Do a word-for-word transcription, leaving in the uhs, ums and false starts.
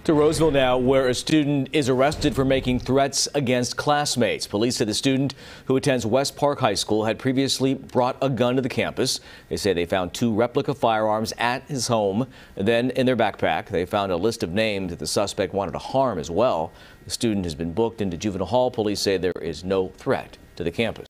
To Roseville now, where a student is arrested for making threats against classmates. Police said the student, who attends West Park High School, had previously brought a gun to the campus. They say they found two replica firearms at his home. Then in their backpack, they found a list of names that the suspect wanted to harm as well. The student has been booked into juvenile hall. Police say there is no threat to the campus.